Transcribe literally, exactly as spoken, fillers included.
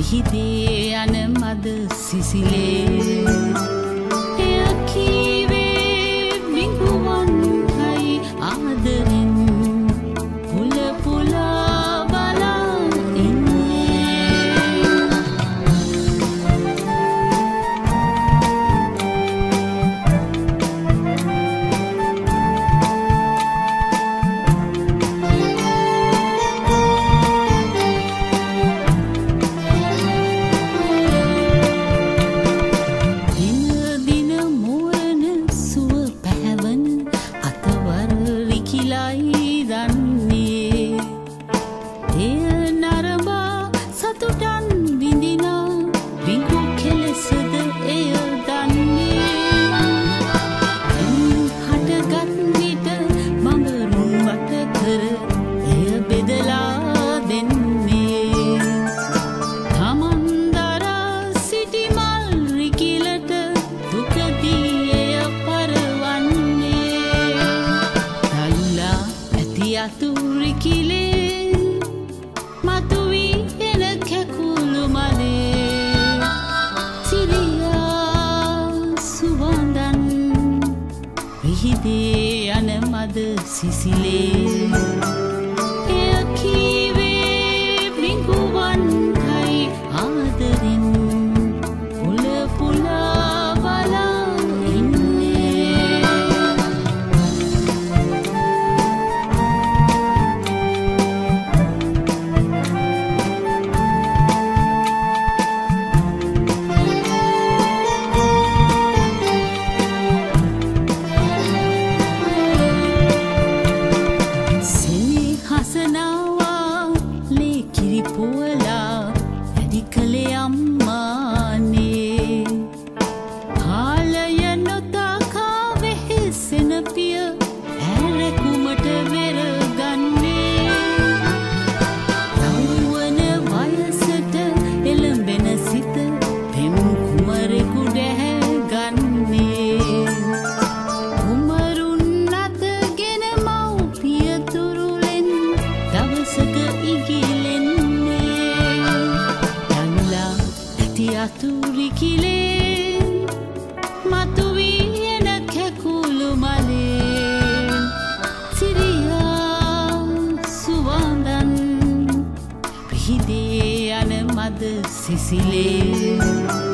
විහිදේ යන මද සිසිලේ එය කීවේ බිඟුවන්කයි ආදරෙන් පුල පුලා බලා යතුරිකිලේ මතුවී එන කැකුළු මලේ සිරියා සුවඳන් විහිදේ යන මද සිසිලේ එය කීවේ බිඟුවන්කයි ආදරෙන් පුල පුලා බලා පුවලා වැඩි කළේ අම්මානේ කාලය නොතකා වෙහෙසෙන පිය ඇරකුමට වෙර ගන්නේ තවුවන වයසට එළඹෙන සිත පෙම් කුමරෙකු දැහැ ගන්නේ කුමරුන් අතගෙන මව්පිය තුරුලෙන් දවසක ඉගිලෙන් යතුරිකිලේ මතුවී එන කැකුළු මලේ සිරියා සුවඳන් විහිදේ යන මද සිසිලේ